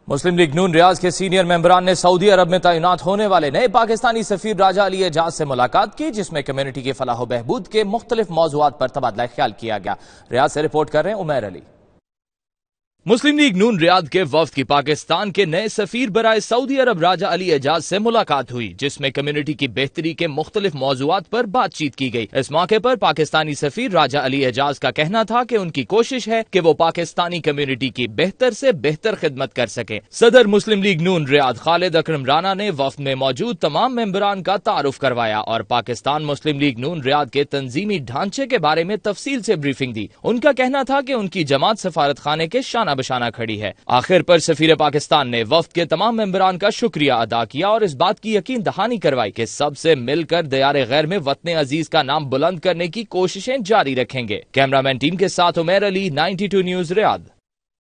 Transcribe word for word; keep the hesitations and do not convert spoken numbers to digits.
मुस्लिम लीग नून रियाज के सीनियर मेंबरान ने सऊदी अरब में तैनात होने वाले नए पाकिस्तानी सफीर राजा अली एजाज से मुलाकात की, जिसमें कम्युनिटी की फलाह बहबूद के मुख्तलिफ मौज़ूआत पर तबादला ख्याल किया गया। रियाज से रिपोर्ट कर रहे हैं उमैर अली। मुस्लिम लीग नून रियाद के वफ्द की पाकिस्तान के नए सफीर बराए सऊदी अरब राजा अली एजाज से मुलाकात हुई, जिसमें कम्युनिटी की बेहतरी के मुख्तलिफ मौज़ूआत पर बातचीत की गई। इस मौके पर पाकिस्तानी सफीर राजा अली एजाज का कहना था कि उनकी कोशिश है कि वो पाकिस्तानी कम्युनिटी की बेहतर से बेहतर खिदमत कर सके। सदर मुस्लिम लीग नून रियाद खालिद अकरम राना ने वफ्द में मौजूद तमाम मेंबरान का तारुफ करवाया और पाकिस्तान मुस्लिम लीग नून रियाद के तंजीमी ढांचे के बारे में तफसील से ब्रीफिंग दी। उनका कहना था कि उनकी जमात सफारत खाने के शाना बशाना खड़ी है। आखिर पर सफीर पाकिस्तान ने वफ्द के तमाम मेंबरान का शुक्रिया अदा किया और इस बात की यकीन दहानी करवाई कि सबसे मिलकर दयारे गैर में वतन अजीज का नाम बुलंद करने की कोशिशें जारी रखेंगे। कैमरामैन टीम के साथ उमैर अली, बानवे न्यूज़ रियाद।